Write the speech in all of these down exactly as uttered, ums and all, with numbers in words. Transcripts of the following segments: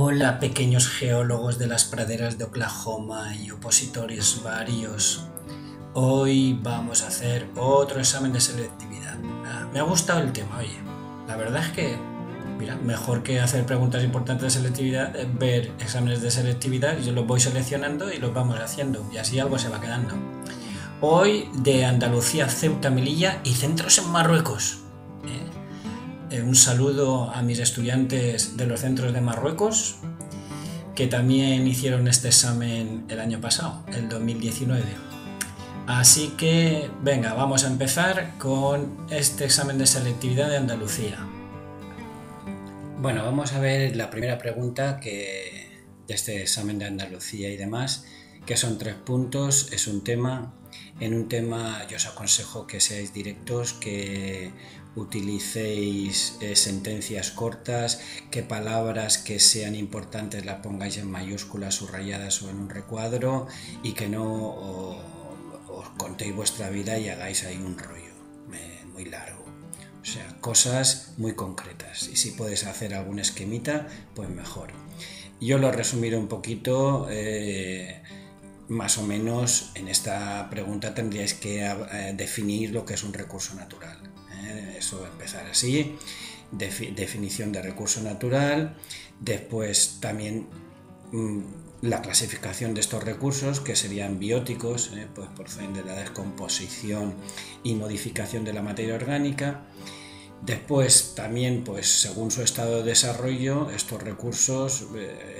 Hola, pequeños geólogos de las praderas de Oklahoma y opositores varios. Hoy vamos a hacer otro examen de selectividad. Ah, me ha gustado el tema, oye. La verdad es que, mira, mejor que hacer preguntas importantes de selectividad es ver exámenes de selectividad y yo los voy seleccionando y los vamos haciendo y así algo se va quedando. Hoy de Andalucía, Ceuta, Melilla y centros en Marruecos. ¿eh? Eh, un saludo a mis estudiantes de los centros de Marruecos, que también hicieron este examen el año pasado, el dos mil diecinueve. Así que, venga, vamos a empezar con este examen de selectividad de Andalucía. Bueno, vamos a ver la primera pregunta que, de este examen de Andalucía y demás, que son tres puntos, es un tema. En un tema yo os aconsejo que seáis directos, que utilicéis eh, sentencias cortas, que palabras que sean importantes las pongáis en mayúsculas, subrayadas o en un recuadro, y que no o, os contéis vuestra vida y hagáis ahí un rollo eh, muy largo. O sea, cosas muy concretas, y si puedes hacer algún esquemita, pues mejor. Yo lo resumiré un poquito. eh, Más o menos en esta pregunta tendríais que eh, definir lo que es un recurso natural. ¿eh? Eso empezar así, Defi definición de recurso natural, después también mmm, la clasificación de estos recursos, que serían bióticos, ¿eh? pues proceden de la descomposición y modificación de la materia orgánica. Después también, pues según su estado de desarrollo, estos recursos eh,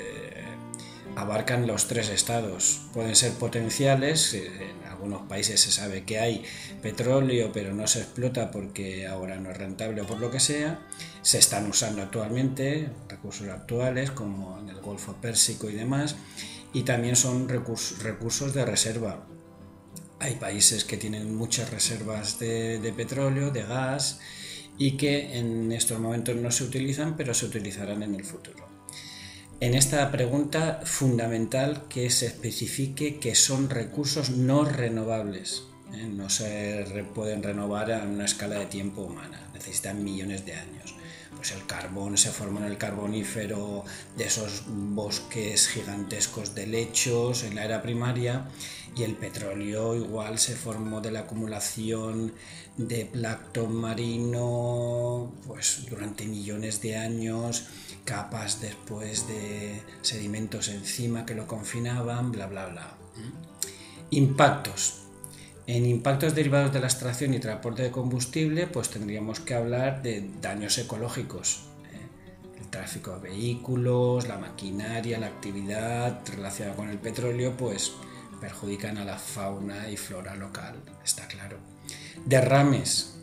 abarcan los tres estados. Pueden ser potenciales, en algunos países se sabe que hay petróleo pero no se explota porque ahora no es rentable o por lo que sea. Se están usando actualmente recursos actuales como en el Golfo Pérsico y demás, y también son recursos, recursos de reserva. Hay países que tienen muchas reservas de, de petróleo, de gas, y que en estos momentos no se utilizan, pero se utilizarán en el futuro. En esta pregunta fundamental que se especifique que son recursos no renovables, ¿eh? No se re pueden renovar a una escala de tiempo humana, necesitan millones de años. Pues el carbón se formó en el Carbonífero, de esos bosques gigantescos de lechos en la era primaria, y el petróleo igual se formó de la acumulación de plancton marino pues durante millones de años, capas después de sedimentos encima que lo confinaban, bla bla bla. Impactos. En impactos derivados de la extracción y transporte de combustible, pues tendríamos que hablar de daños ecológicos. ¿eh? El tráfico de vehículos, la maquinaria, la actividad relacionada con el petróleo, pues perjudican a la fauna y flora local, está claro. Derrames.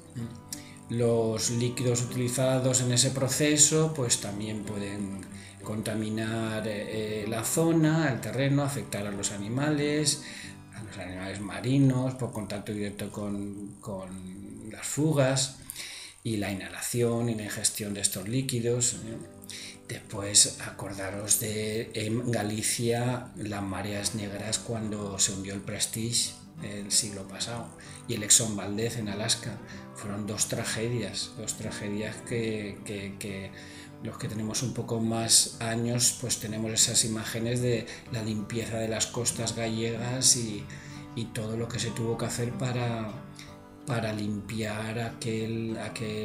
Los líquidos utilizados en ese proceso pues también pueden contaminar eh, la zona, el terreno, afectar a los animales, a los animales marinos por contacto directo con, con las fugas y la inhalación y la ingestión de estos líquidos. ¿eh? Después acordaros de en Galicia las mareas negras cuando se hundió el Prestige el siglo pasado, y el Exxon Valdez en Alaska. Fueron dos tragedias, dos tragedias que, que, que los que tenemos un poco más años pues tenemos esas imágenes de la limpieza de las costas gallegas y, y todo lo que se tuvo que hacer para, para limpiar aquel,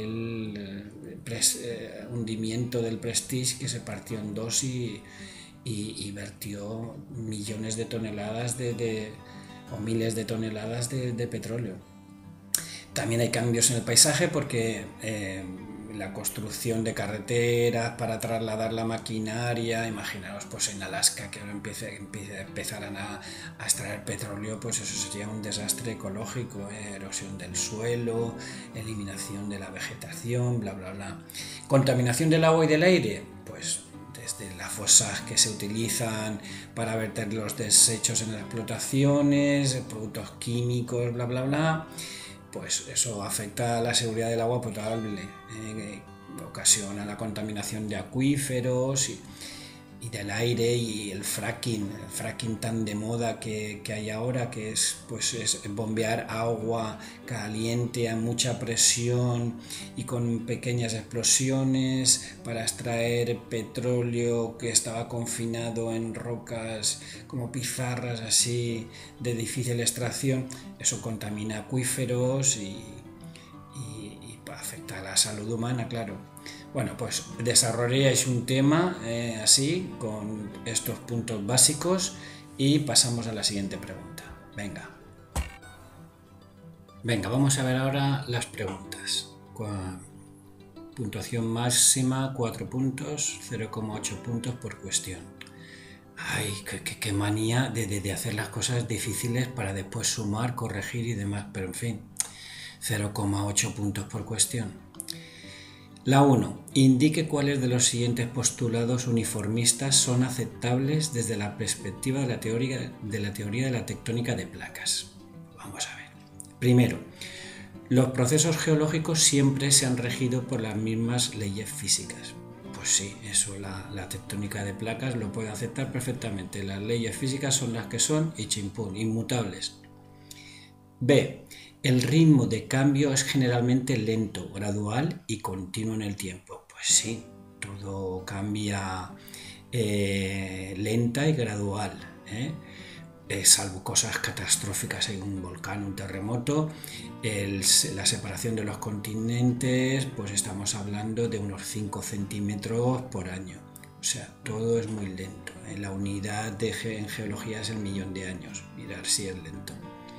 aquel pres, eh, hundimiento del Prestige, que se partió en dos y, y, y vertió millones de toneladas de, de o miles de toneladas de, de petróleo. También hay cambios en el paisaje porque eh, la construcción de carreteras para trasladar la maquinaria, imaginaos pues en Alaska que ahora empiece, empiece, empezarán a, a extraer petróleo, pues eso sería un desastre ecológico, eh, erosión del suelo, eliminación de la vegetación, bla bla bla. Contaminación del agua y del aire, pues desde las fosas que se utilizan para verter los desechos en las explotaciones, productos químicos, bla bla bla, pues eso afecta a la seguridad del agua potable, eh, ocasiona la contaminación de acuíferos y, y del aire y el fracking, el fracking tan de moda que, que hay ahora, que es, pues es bombear agua caliente a mucha presión y con pequeñas explosiones para extraer petróleo que estaba confinado en rocas como pizarras así de difícil extracción. Eso contamina acuíferos y, y, y afecta a la salud humana, claro. Bueno, pues desarrollaréis un tema eh, así, con estos puntos básicos, y pasamos a la siguiente pregunta. Venga. Venga, vamos a ver ahora las preguntas. Puntuación máxima, cuatro puntos, cero coma ocho puntos por cuestión. Ay, qué, qué, qué manía de, de, de hacer las cosas difíciles para después sumar, corregir y demás, pero en fin, cero coma ocho puntos por cuestión. La uno. Indique cuáles de los siguientes postulados uniformistas son aceptables desde la perspectiva de la teoría de la, teoría de la tectónica de placas. Vamos a ver. Primero, los procesos geológicos siempre se han regido por las mismas leyes físicas. Pues sí, eso la, la tectónica de placas lo puede aceptar perfectamente. Las leyes físicas son las que son y chimpún, inmutables. B. El ritmo de cambio es generalmente lento, gradual y continuo en el tiempo. Pues sí, todo cambia eh, lenta y gradual, ¿eh? Eh, salvo cosas catastróficas, hay un volcán, un terremoto, el, la separación de los continentes, pues estamos hablando de unos cinco centímetros por año. O sea, todo es muy lento, ¿eh? La unidad de ge en geología es el millón de años, mirar si es lento.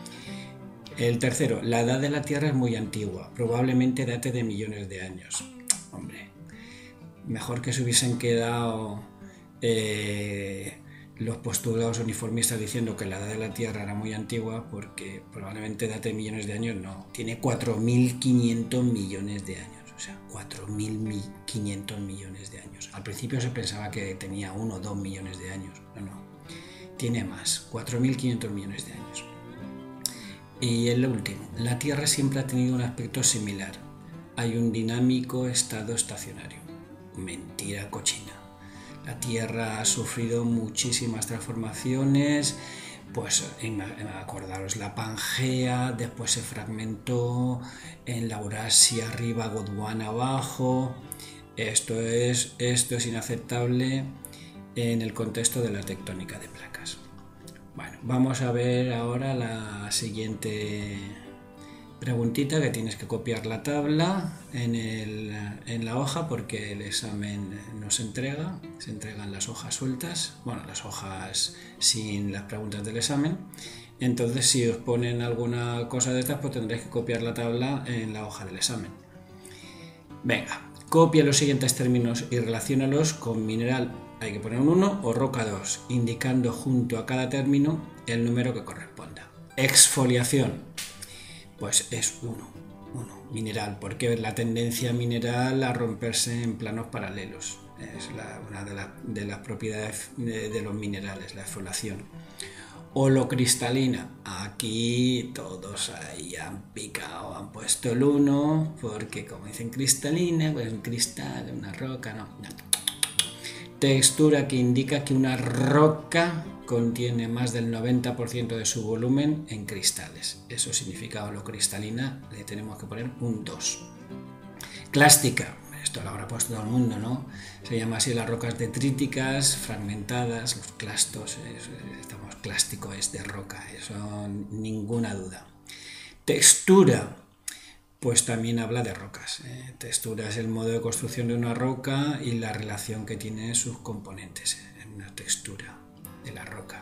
El tercero, la edad de la Tierra es muy antigua, probablemente date de millones de años. Hombre, mejor que se hubiesen quedado eh, los postulados uniformistas diciendo que la edad de la Tierra era muy antigua, porque probablemente date de millones de años, no, tiene cuatro mil quinientos millones de años, o sea, cuatro mil quinientos millones de años. Al principio se pensaba que tenía uno o dos millones de años, no, no, tiene más, cuatro mil quinientos millones de años. Y el último, la Tierra siempre ha tenido un aspecto similar. Hay un dinámico estado estacionario. Mentira cochina. La Tierra ha sufrido muchísimas transformaciones, pues en, en, acordaros la Pangea, después se fragmentó, en la Eurasia arriba, Gondwana abajo. Esto es, esto es inaceptable en el contexto de la tectónica de placas. Bueno, vamos a ver ahora la siguiente preguntita, que tienes que copiar la tabla en, el, en la hoja, porque el examen no se entrega, se entregan las hojas sueltas, bueno, las hojas sin las preguntas del examen. Entonces, si os ponen alguna cosa de estas, pues tendréis que copiar la tabla en la hoja del examen. Venga, copia los siguientes términos y relaciónalos con mineral. Hay que poner un uno o roca dos, indicando junto a cada término el número que corresponda. Exfoliación, pues es uno, uno, mineral, porque es la tendencia mineral a romperse en planos paralelos. Es la, una de, la, de las propiedades de, de los minerales, la exfoliación. Holocristalina, aquí todos ahí han picado, han puesto el uno, porque como dicen cristalina, pues un cristal, una roca, no, no. Textura, que indica que una roca contiene más del noventa por ciento de su volumen en cristales. Eso significa holocristalina, le tenemos que poner un dos. Clástica, esto lo habrá puesto todo el mundo, ¿no? Se llama así las rocas detríticas, fragmentadas, los clastos, estamos clástico es de roca, eso ninguna duda. Textura, pues también habla de rocas. ¿eh? Textura es el modo de construcción de una roca y la relación que tienen sus componentes en una textura de la roca.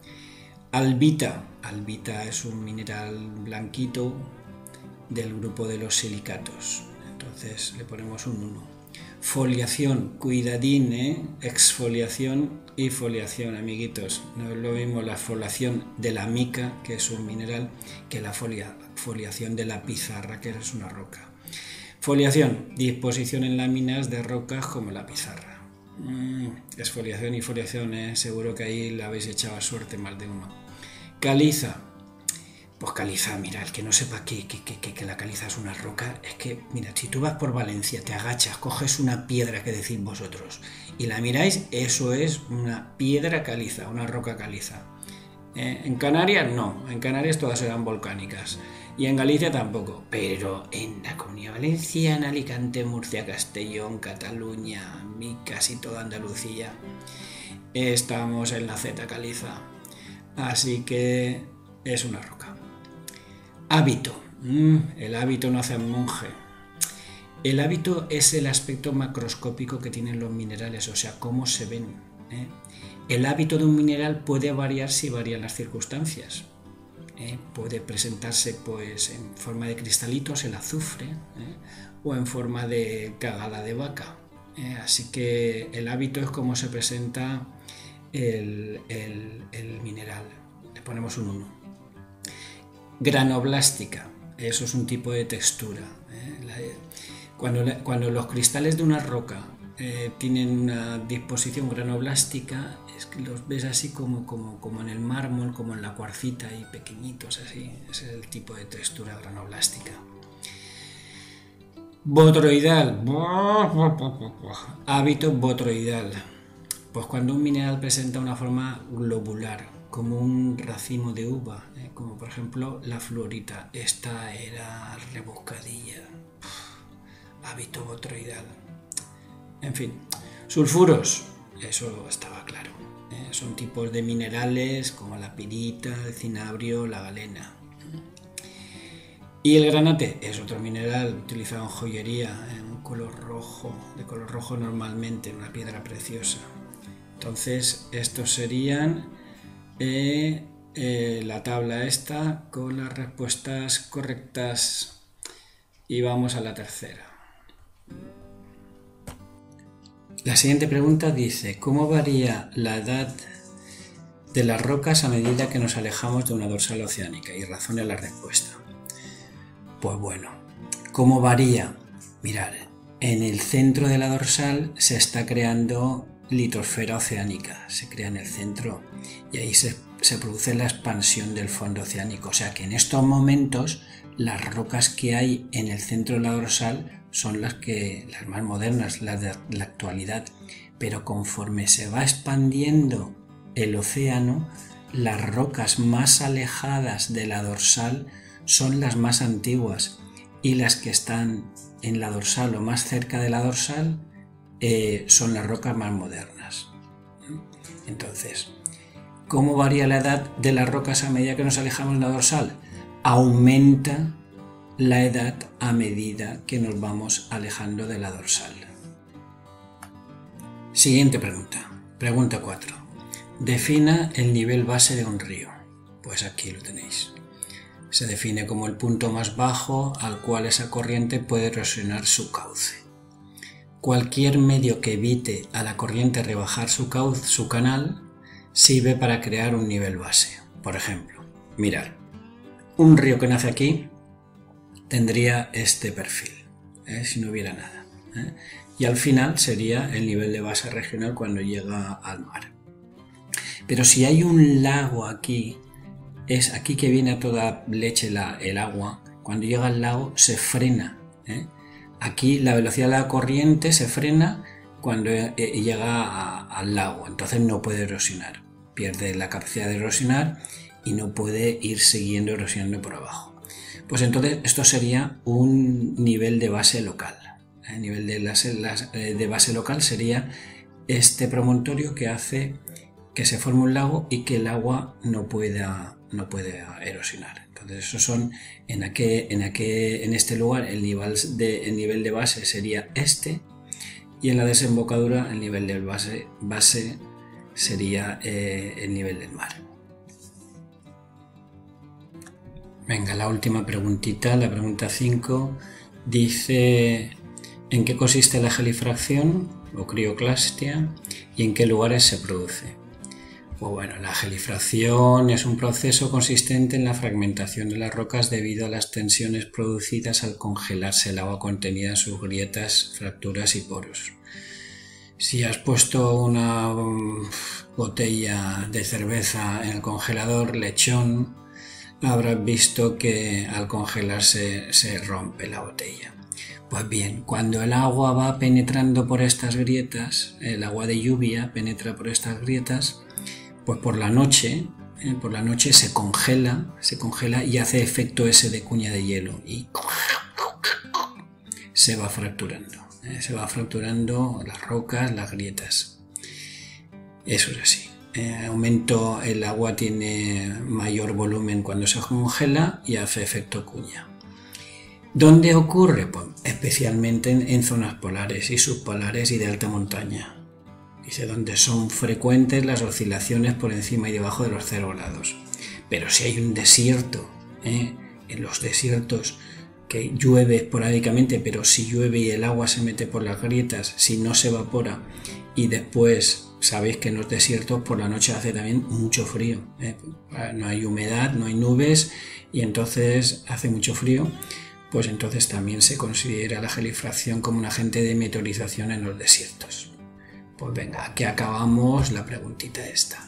Albita. Albita es un mineral blanquito del grupo de los silicatos. Entonces le ponemos un uno. Foliación. Cuidadín, ¿eh? Exfoliación y foliación, amiguitos. No es lo mismo la foliación de la mica, que es un mineral, que la folia, foliación de la pizarra, que es una roca. Foliación. Disposición en láminas de rocas como la pizarra. Mm, exfoliación y foliación, ¿eh? Seguro que ahí la habéis echado a suerte más de uno. Caliza. Pues caliza, mira, el que no sepa que, que, que, que la caliza es una roca, es que, mira, si tú vas por Valencia, te agachas, coges una piedra que decís vosotros y la miráis, eso es una piedra caliza, una roca caliza. Eh, en Canarias no, en Canarias todas eran volcánicas y en Galicia tampoco, pero en la Comunidad Valenciana, Alicante, Murcia, Castellón, Cataluña, casi toda Andalucía, estamos en la Z caliza, así que es una roca. Hábito. Mm, el hábito no hace monje. El hábito es el aspecto macroscópico que tienen los minerales, o sea, cómo se ven. ¿eh? El hábito de un mineral puede variar si varían las circunstancias. ¿eh? Puede presentarse pues, en forma de cristalitos, el azufre, ¿eh? o en forma de cagada de vaca. ¿eh? Así que el hábito es cómo se presenta el, el, el mineral. Le ponemos un uno. Granoblástica, eso es un tipo de textura. ¿eh? La, cuando, la, cuando los cristales de una roca eh, tienen una disposición granoblástica, es que los ves así como, como, como en el mármol, como en la cuarcita, y pequeñitos así. Ese es el tipo de textura granoblástica. Botroidal. Hábito botroidal. Pues cuando un mineral presenta una forma globular, como un racimo de uva, ¿eh? como por ejemplo la fluorita. Esta era rebuscadilla. Uf, hábito botroidal. En fin, sulfuros, eso estaba claro. ¿eh? Son tipos de minerales como la pirita, el cinabrio, la galena. Y el granate es otro mineral utilizado en joyería, en un color rojo, de color rojo normalmente, una piedra preciosa. Entonces, estos serían Eh, eh, la tabla esta con las respuestas correctas y vamos a la tercera. La siguiente pregunta dice: ¿cómo varía la edad de las rocas a medida que nos alejamos de una dorsal oceánica? Y razone la respuesta. Pues bueno, ¿cómo varía? Mirad, en el centro de la dorsal se está creando litosfera oceánica, se crea en el centro y ahí se, se produce la expansión del fondo oceánico, o sea que en estos momentos las rocas que hay en el centro de la dorsal son las, que, las más modernas, las de la actualidad, pero conforme se va expandiendo el océano, las rocas más alejadas de la dorsal son las más antiguas y las que están en la dorsal o más cerca de la dorsal Eh, son las rocas más modernas. Entonces, ¿cómo varía la edad de las rocas a medida que nos alejamos de la dorsal? Aumenta la edad a medida que nos vamos alejando de la dorsal. Siguiente pregunta. Pregunta cuatro. Defina el nivel base de un río. Pues aquí lo tenéis. Se define como el punto más bajo al cual esa corriente puede erosionar su cauce. Cualquier medio que evite a la corriente rebajar su cauce, su canal, sirve para crear un nivel base. Por ejemplo, mirad, un río que nace aquí tendría este perfil, ¿eh? si no hubiera nada. ¿eh? Y al final sería el nivel de base regional cuando llega al mar. Pero si hay un lago aquí, es aquí que viene a toda leche la, el agua, cuando llega al lago se frena. ¿eh? Aquí la velocidad de la corriente se frena cuando llega a, al lago, entonces no puede erosionar, pierde la capacidad de erosionar y no puede ir siguiendo erosionando por abajo. Pues entonces esto sería un nivel de base local. El nivel de base, de base local sería este promontorio que hace que se forme un lago y que el agua no pueda, no pueda erosionar. Entonces, esos son en, aquel, en, aquel, en este lugar el nivel, de, el nivel de base sería este, y en la desembocadura el nivel de base, base sería eh, el nivel del mar. Venga, la última preguntita, la pregunta cinco, dice: ¿en qué consiste la gelifracción o crioclastia y en qué lugares se produce? Pues bueno, la gelifracción es un proceso consistente en la fragmentación de las rocas debido a las tensiones producidas al congelarse el agua contenida en sus grietas, fracturas y poros. Si has puesto una botella de cerveza en el congelador, lechón, habrás visto que al congelarse se rompe la botella. Pues bien, cuando el agua va penetrando por estas grietas, el agua de lluvia penetra por estas grietas, pues por la noche, eh, por la noche se congela, se congela y hace efecto ese de cuña de hielo y se va fracturando, eh, se va fracturando las rocas, las grietas. Eso es así. Eh, aumento, el agua tiene mayor volumen cuando se congela y hace efecto cuña. ¿Dónde ocurre? Pues especialmente en, en zonas polares y subpolares y de alta montaña. Dice, donde son frecuentes las oscilaciones por encima y debajo de los cero grados. Pero si hay un desierto, ¿eh? en los desiertos que llueve esporádicamente, pero si llueve y el agua se mete por las grietas, si no se evapora y después sabéis que en los desiertos por la noche hace también mucho frío, ¿eh? no hay humedad, no hay nubes y entonces hace mucho frío, pues entonces también se considera la gelifracción como un agente de meteorización en los desiertos. Pues venga, aquí acabamos la preguntita esta.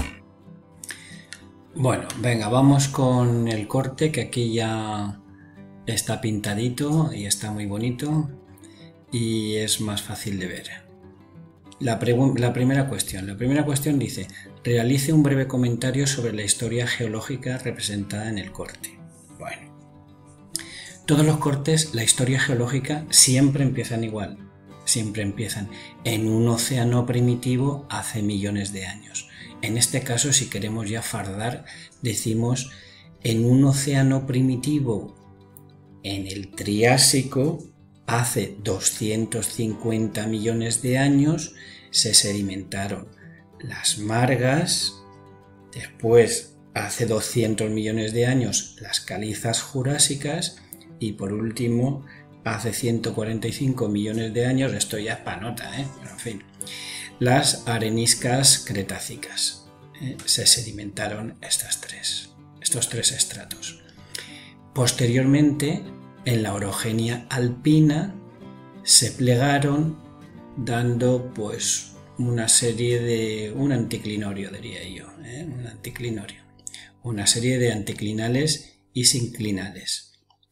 Bueno, venga, vamos con el corte, que aquí ya está pintadito y está muy bonito y es más fácil de ver. La, la primera cuestión. La primera cuestión dice, realice un breve comentario sobre la historia geológica representada en el corte. Bueno, todos los cortes, la historia geológica siempre empiezan igual. Siempre empiezan en un océano primitivo hace millones de años. En este caso, si queremos ya fardar, decimos en un océano primitivo en el Triásico hace doscientos cincuenta millones de años se sedimentaron las margas, después hace doscientos millones de años las calizas jurásicas y por último hace ciento cuarenta y cinco millones de años, esto ya es panota, ¿eh? Pero en fin, las areniscas cretácicas. ¿eh? Se sedimentaron estas tres, estos tres estratos. Posteriormente, en la orogenia alpina, se plegaron dando pues una serie de, un anticlinorio diría yo, ¿eh? un anticlinorio, una serie de anticlinales y sinclinales.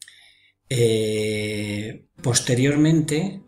Eh, posteriormente,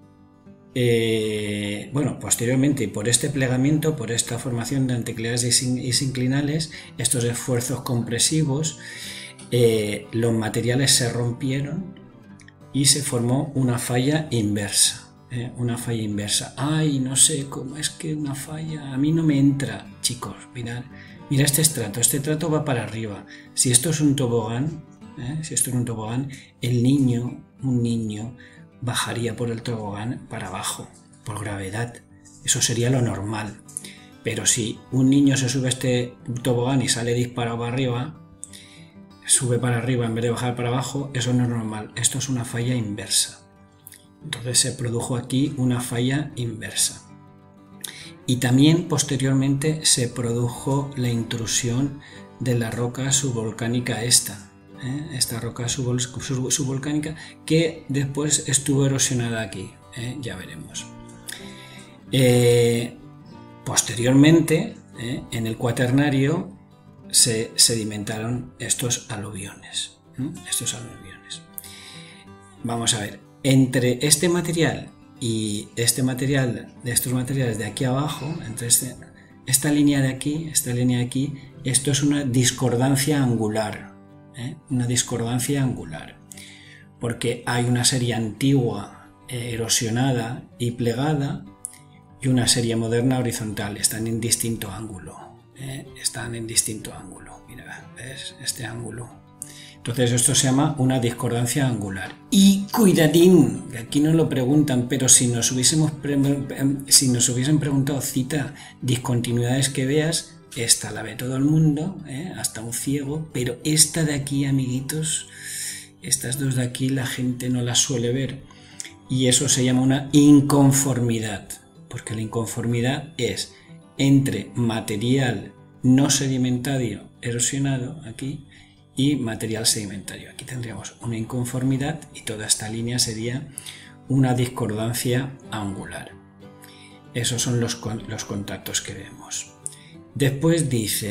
eh, bueno, posteriormente por este plegamiento, por esta formación de anticlinales y, sin, y sinclinales, estos esfuerzos compresivos, eh, los materiales se rompieron y se formó una falla inversa, eh, una falla inversa. Ay, no sé cómo es que una falla, a mí no me entra, chicos, mirad, mira este estrato, este estrato va para arriba. Si esto es un tobogán, ¿Eh? si esto es un tobogán, el niño, un niño, bajaría por el tobogán para abajo, por gravedad. Eso sería lo normal. Pero si un niño se sube a este tobogán y sale disparado para arriba, sube para arriba en vez de bajar para abajo, eso no es normal. Esto es una falla inversa. Entonces se produjo aquí una falla inversa. Y también posteriormente se produjo la intrusión de la roca subvolcánica esta. ¿Eh? esta roca subvol sub subvolcánica que después estuvo erosionada aquí, ¿eh? ya veremos. Eh, posteriormente, ¿eh? en el cuaternario se sedimentaron estos aluviones, ¿eh? estos aluviones. Vamos a ver, entre este material y este material, de estos materiales de aquí abajo, entre este, esta línea de aquí, esta línea de aquí, esto es una discordancia angular. ¿Eh? Una discordancia angular, porque hay una serie antigua eh, erosionada y plegada y una serie moderna horizontal, están en distinto ángulo, ¿eh? están en distinto ángulo, mira, ¿ves? Este ángulo. Entonces esto se llama una discordancia angular. Y cuidadín, que aquí nos lo preguntan, pero si nos, hubiésemos pre si nos hubiesen preguntado, cita discontinuidades que veas, esta la ve todo el mundo, ¿eh? hasta un ciego, pero esta de aquí, amiguitos, estas dos de aquí la gente no las suele ver y eso se llama una inconformidad, porque la inconformidad es entre material no sedimentario erosionado aquí y material sedimentario. Aquí tendríamos una inconformidad y toda esta línea sería una discordancia angular. Esos son los, los contactos que vemos. Después dice,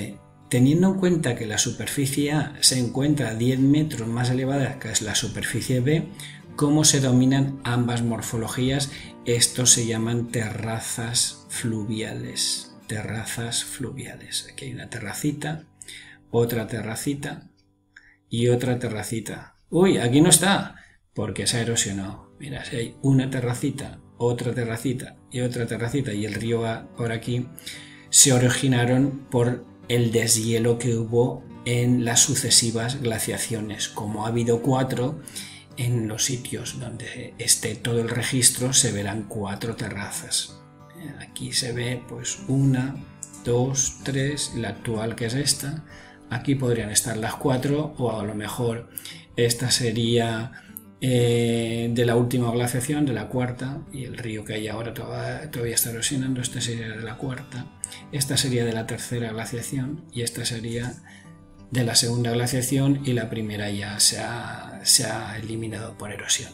teniendo en cuenta que la superficie A se encuentra a diez metros más elevada que la superficie B, ¿cómo se dominan ambas morfologías? Estos se llaman terrazas fluviales. Terrazas fluviales. Aquí hay una terracita, otra terracita y otra terracita. Uy, aquí no está, porque se ha erosionado. Mira, si hay una terracita, otra terracita y otra terracita y el río va por aquí, se originaron por el deshielo que hubo en las sucesivas glaciaciones. Como ha habido cuatro, en los sitios donde esté todo el registro se verán cuatro terrazas. Aquí se ve pues una, dos, tres, la actual que es esta. Aquí podrían estar las cuatro, o a lo mejor esta sería eh, de la última glaciación, de la cuarta, y el río que hay ahora todavía, todavía está erosionando. Esta sería de la cuarta, esta sería de la tercera glaciación y esta sería de la segunda glaciación, y la primera ya se ha, se ha eliminado por erosión.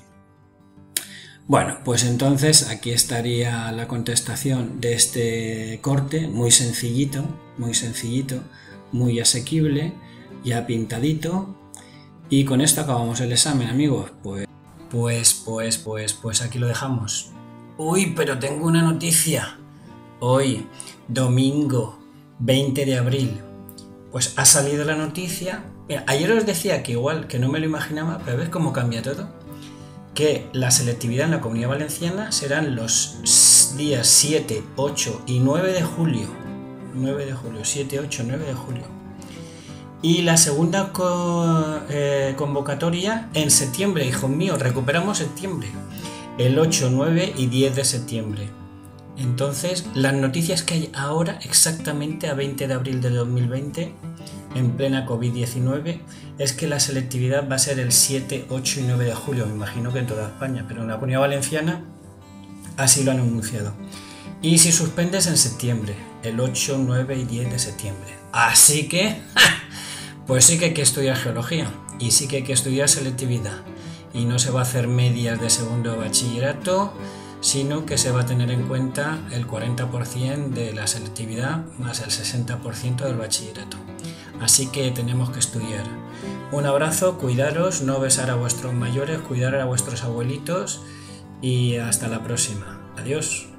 Bueno, pues entonces aquí estaría la contestación de este corte, muy sencillito, muy sencillito, muy asequible, ya pintadito. Y con esto acabamos el examen, amigos. Pues, pues, pues, pues, pues aquí lo dejamos. Uy, pero tengo una noticia. Hoy, domingo veinte de abril, pues ha salido la noticia. Mira, ayer os decía que igual, que no me lo imaginaba, pero ves cómo cambia todo. Que la selectividad en la Comunidad Valenciana serán los días siete, ocho y nueve de julio. nueve de julio, siete, ocho, nueve de julio. Y la segunda co eh, convocatoria en septiembre, hijos míos, recuperamos septiembre. El ocho, nueve y diez de septiembre. Entonces, las noticias que hay ahora, exactamente a veinte de abril de dos mil veinte, en plena COVID diecinueve, es que la selectividad va a ser el siete, ocho y nueve de julio, me imagino que en toda España, pero en la Comunidad Valenciana así lo han anunciado. Y si suspendes en septiembre, el ocho, nueve y diez de septiembre. Así que, pues sí que hay que estudiar geología y sí que hay que estudiar selectividad. Y no se va a hacer medias de segundo de bachillerato, sino que se va a tener en cuenta el cuarenta por ciento de la selectividad más el sesenta por ciento del bachillerato. Así que tenemos que estudiar. Un abrazo, cuidaros, no besar a vuestros mayores, cuidar a vuestros abuelitos y hasta la próxima. Adiós.